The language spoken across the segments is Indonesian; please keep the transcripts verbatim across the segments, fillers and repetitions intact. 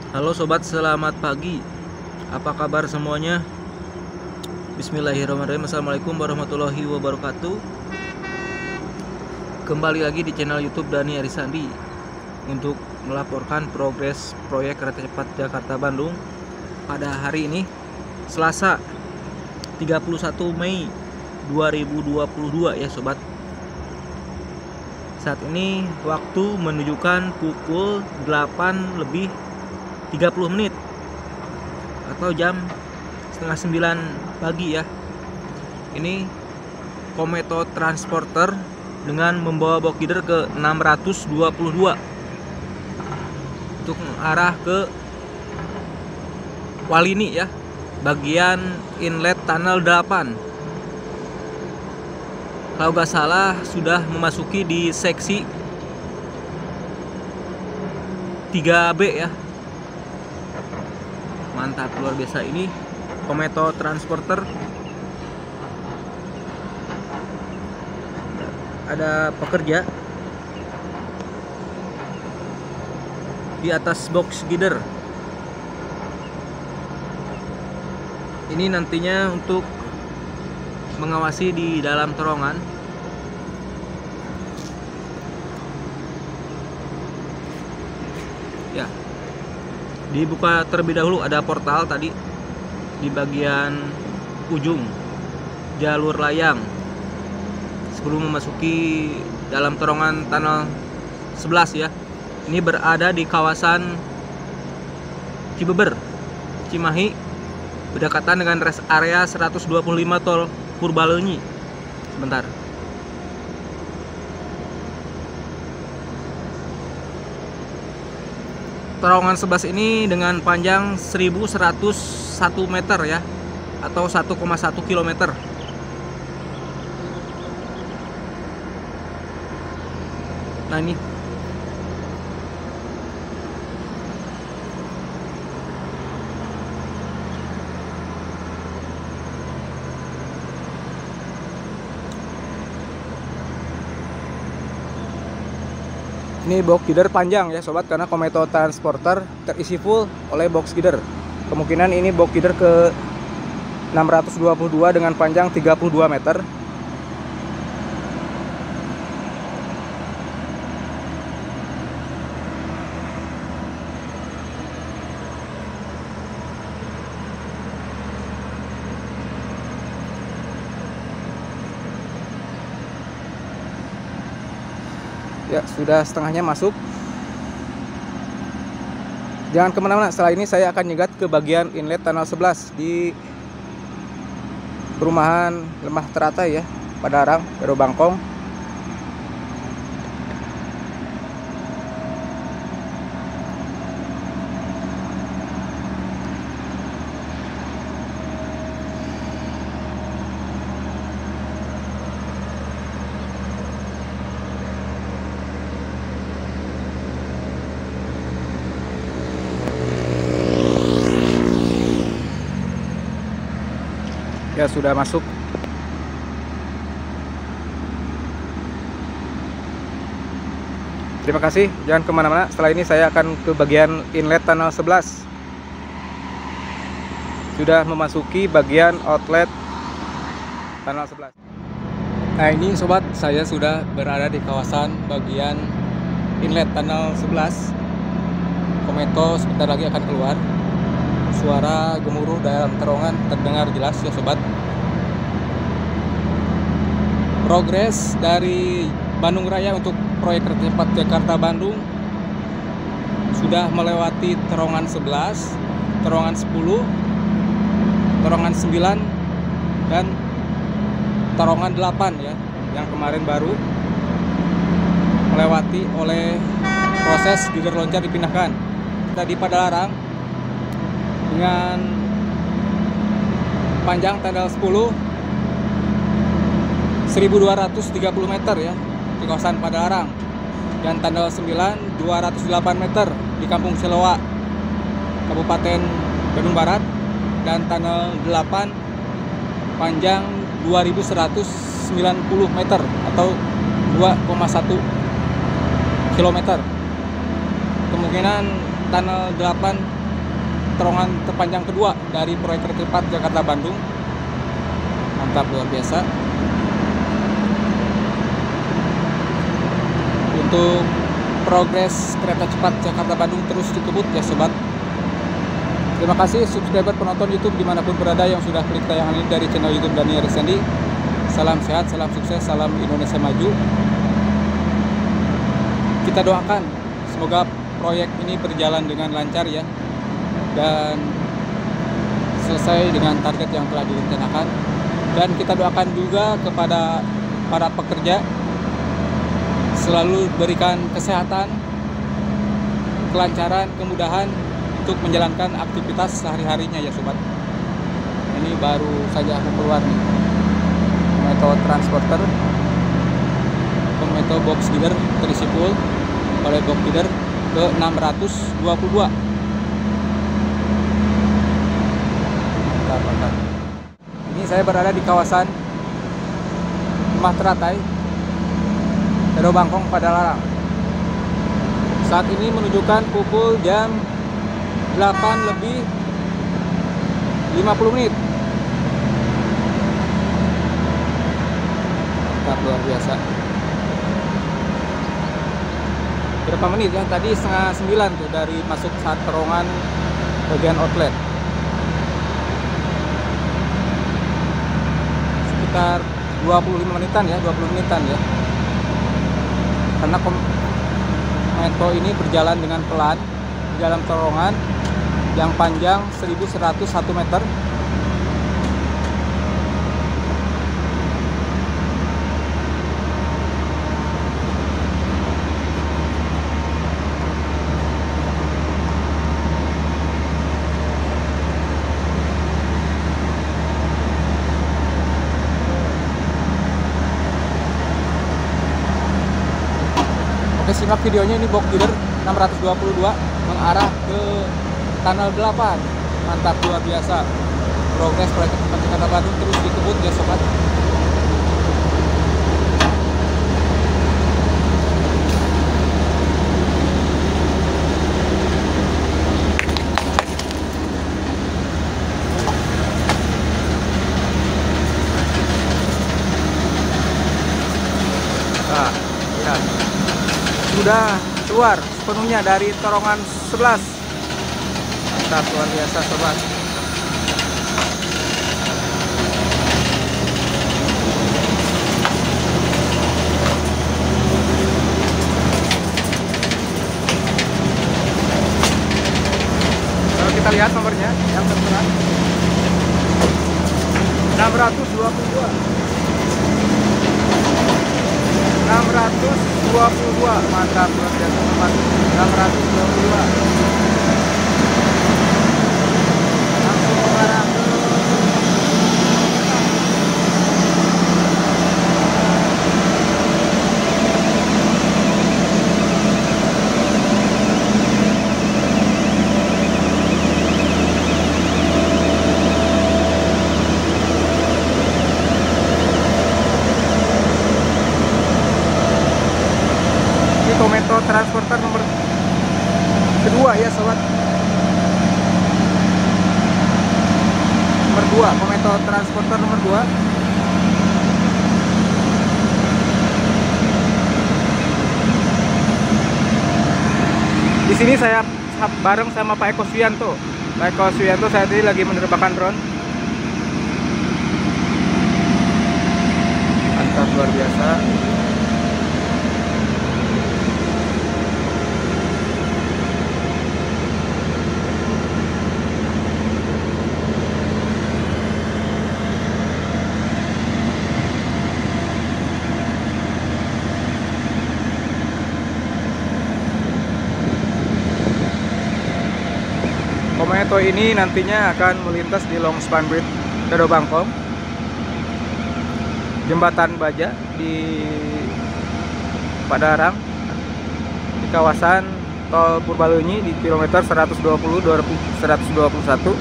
Halo sobat, selamat pagi. Apa kabar semuanya? Bismillahirrahmanirrahim. Assalamualaikum warahmatullahi wabarakatuh. Kembali lagi di channel YouTube Dani Arisandi untuk melaporkan progres proyek kereta cepat Jakarta-Bandung pada hari ini, Selasa tiga puluh satu Mei dua ribu dua puluh dua ya sobat. Saat ini waktu menunjukkan pukul delapan lebih tiga puluh menit atau jam setengah sembilan pagi ya. Ini Kometo Transporter dengan membawa box gider ke enam ratus dua puluh dua untuk mengarah ke Walini ya, bagian inlet tunnel delapan. Kalau gak salah sudah memasuki di seksi tiga B ya. Mantap, luar biasa. Ini Kometo Transporter. Ada pekerja di atas box gider. Ini nantinya untuk mengawasi di dalam terowongan. Ya, dibuka terlebih dahulu, ada portal tadi di bagian ujung jalur layang sebelum memasuki dalam terowongan tunnel sebelas ya. Ini berada di kawasan Cibeber, Cimahi, berdekatan dengan rest area seratus dua puluh lima tol Purbalenyi. Sebentar. Terowongan sebelas ini dengan panjang seribu seratus satu meter ya, atau satu koma satu kilometer. Nah ini Ini box gider panjang ya sobat, karena Kometo Transporter terisi full oleh box gider. Kemungkinan ini box gider ke enam ratus dua puluh dua dengan panjang tiga puluh dua meter. Ya, sudah setengahnya masuk. Jangan kemana-mana, setelah ini saya akan nyegat ke bagian inlet tunnel sebelas di perumahan Lemah Teratai ya, Padalarang, Pero Bangkong. Ya, sudah masuk. Terima kasih, jangan kemana-mana. Setelah ini saya akan ke bagian inlet tunnel sebelas. Sudah memasuki bagian outlet tunnel sebelas. Nah ini sobat, saya sudah berada di kawasan bagian inlet tunnel sebelas. Kometo sebentar lagi akan keluar. Suara gemuruh dalam terowongan terdengar jelas ya sobat. Progres dari Bandung Raya untuk proyek kereta cepat Jakarta-Bandung sudah melewati terowongan sebelas, terowongan sepuluh, terowongan sembilan, dan terowongan delapan ya, yang kemarin baru melewati oleh proses gider loncat dipindahkan. Kita di Padalarang dengan panjang tunnel sepuluh seribu dua ratus tiga puluh meter ya di kawasan Padalarang, dan tunnel sembilan dua ratus delapan meter di Kampung Seloa, Kabupaten Bandung Barat, dan tunnel delapan panjang dua ribu seratus sembilan puluh meter atau dua koma satu kilometer. Kemungkinan tunnel delapan terowongan terpanjang kedua dari proyek kereta cepat Jakarta Bandung. Mantap, luar biasa. Untuk progres kereta cepat Jakarta Bandung terus dikebut ya sobat. Terima kasih subscriber penonton YouTube dimanapun berada yang sudah klik tayangan ini dari channel YouTube Daniel Risandi. Salam sehat, salam sukses, salam Indonesia maju. Kita doakan semoga proyek ini berjalan dengan lancar ya, dan selesai dengan target yang telah direncanakan. Dan kita doakan juga kepada para pekerja selalu berikan kesehatan, kelancaran, kemudahan untuk menjalankan aktivitas sehari-harinya ya sobat. Ini baru saja aku keluar nih metode transporter, metode box gider terisi full oleh box gider ke enam ratus dua puluh dua. Mantap, mantap. Ini saya berada di kawasan Rumah Teratai, Daerah Bangkong, Padalarang. Saat ini menunjukkan pukul jam delapan lebih lima puluh menit. Mantap, luar biasa. Berapa menit ya? Tadi setengah sembilan tuh dari masuk saat terowongan bagian outlet. Sekitar dua puluh lima menitan ya, dua puluh menitan ya. Karena metro ini berjalan dengan pelan di dalam terowongan yang panjang seribu seratus satu meter. Oke, simak videonya. Ini box gider enam ratus dua puluh dua mengarah ke Tunnel delapan. Mantap, luar biasa. Progres proyek cepat Jakarta Bandung terus dikebut ya sobat. Nah, lihat. Sudah keluar sepenuhnya dari terowongan sebelas. Mantap, luar biasa sobat. Kalau kita lihat nomornya yang tertera enam ratus dua puluh dua. enam ratus dua puluh dua. Mantap, luar biasa sobat. enam ratus dua puluh dua. Metode transporter nomor kedua ya sobat. Nomor dua, metode transporter nomor dua. Di sini saya bareng sama Pak Eko Suyanto. Pak Eko Suyanto saat ini lagi menerbangkan drone. Mantap, luar biasa. Kometo ini nantinya akan melintas di Longspan Bridge Daerah Bangkong, Jembatan Baja di Padalarang, di kawasan Tol Purbalunyi di kilometer seratus dua puluh seratus dua puluh satu,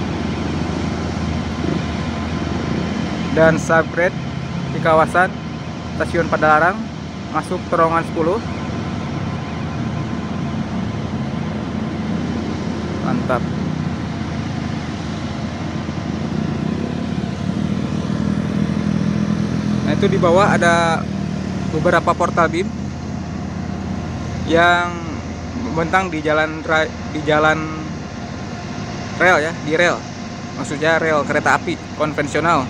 dan subgrade di kawasan Stasiun Padalarang masuk terowongan sepuluh. Mantap. itu di bawah ada beberapa portal beam yang membentang di jalan di jalan rel ya, di rel. Maksudnya rel kereta api konvensional.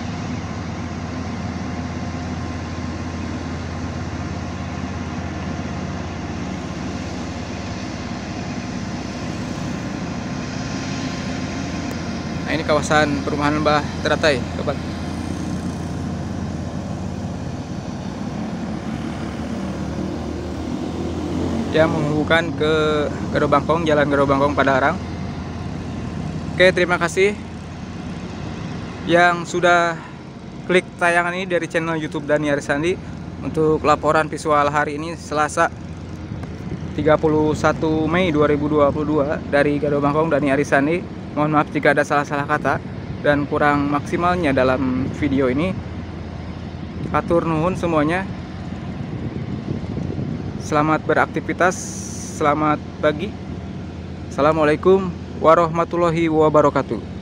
Nah, ini kawasan perumahan Mbah Teratai, sobat. Yang menghubungkan ke Gado Bangkong, Jalan Gado Bangkong Padalarang. Oke, terima kasih yang sudah klik tayangan ini dari channel YouTube Dani Arisandi untuk laporan visual hari ini Selasa tiga puluh satu Mei dua ribu dua puluh dua dari Gado Bangkong Dani Arisandi. Mohon maaf jika ada salah-salah kata dan kurang maksimalnya dalam video ini. Atur nuhun semuanya. Selamat beraktivitas, selamat pagi. Assalamualaikum warahmatullahi wabarakatuh.